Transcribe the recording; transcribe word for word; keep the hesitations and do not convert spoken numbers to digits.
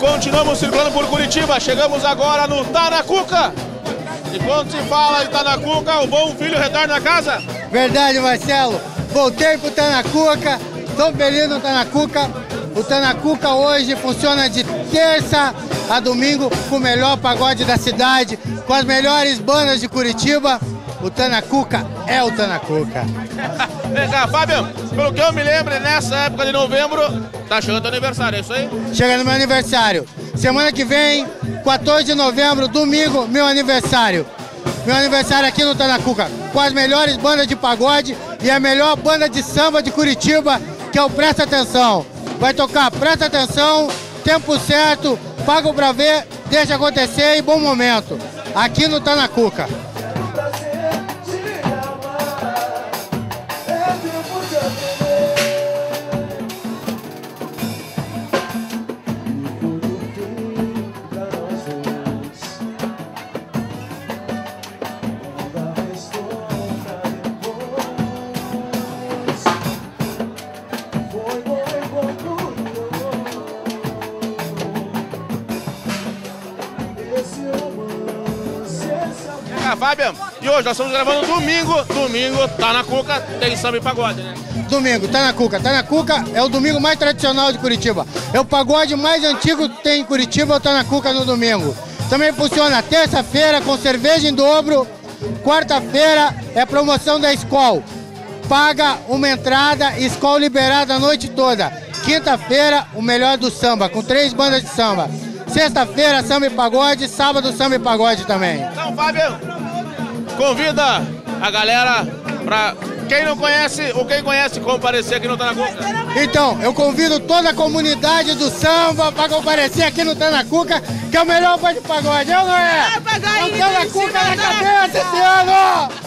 continuamos circulando por Curitiba, chegamos agora no Tá na Cuca. E quando se fala em Tá na Cuca, o bom filho retorna a casa. Verdade, Marcelo. Voltei pro Tá na Cuca, tô feliz no Tá na Cuca. O Tá na Cuca hoje funciona de terça a domingo com o melhor pagode da cidade, com as melhores bandas de Curitiba. O Tá na Cuca é o Tá na Cuca. Vem cá, Fábio, pelo que eu me lembro, nessa época de novembro, tá chegando o aniversário, é isso aí? Chega no meu aniversário. Semana que vem, quatorze de novembro, domingo, meu aniversário. Meu aniversário aqui no Tá na Cuca, com as melhores bandas de pagode e a melhor banda de samba de Curitiba, que é o Presta Atenção. Vai tocar Presta Atenção, tempo certo, pago pra ver, deixa acontecer e bom momento. Aqui no Tá na Cuca. Ah, Fábio, e hoje nós estamos gravando domingo, domingo, Tá na Cuca, tem samba e pagode, né? Domingo, Tá na Cuca. Tá na Cuca é o domingo mais tradicional de Curitiba. É o pagode mais antigo que tem em Curitiba, o Tá na Cuca no domingo. Também funciona terça-feira com cerveja em dobro, quarta-feira é promoção da Skol. Paga uma entrada, Skol liberada a noite toda. Quinta-feira, o melhor do samba, com três bandas de samba. Sexta-feira, samba e pagode, sábado, samba e pagode também. Então, Fábio, convida a galera pra quem não conhece ou quem conhece comparecer aqui no Tá na Cuca. Então, eu convido toda a comunidade do samba para comparecer aqui no Tá na Cuca, que é o melhor banda de pagode, é ou não é? É, pagode, o Tá na Cuca na cabeça esse ano!